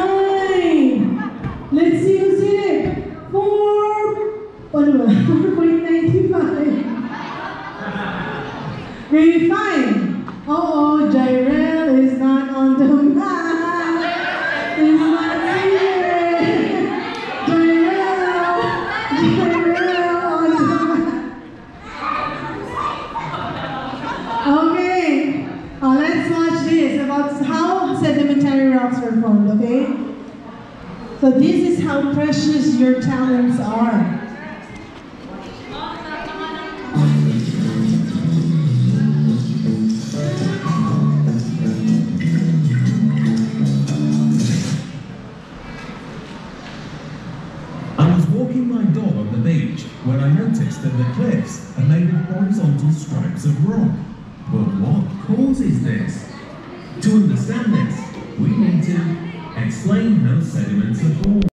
right. Let's see who's in it. 4.95. Grade 5. Oh, Jairel is not on the map. He's not here. Jairel on the map. Okay, let's watch this about how sedimentary rocks were formed, okay? So this is how precious your talents are. I was walking my dog on the beach when I noticed that the cliffs are made of horizontal stripes of rock. But what causes this? To understand this, we need to explain how sediments are formed.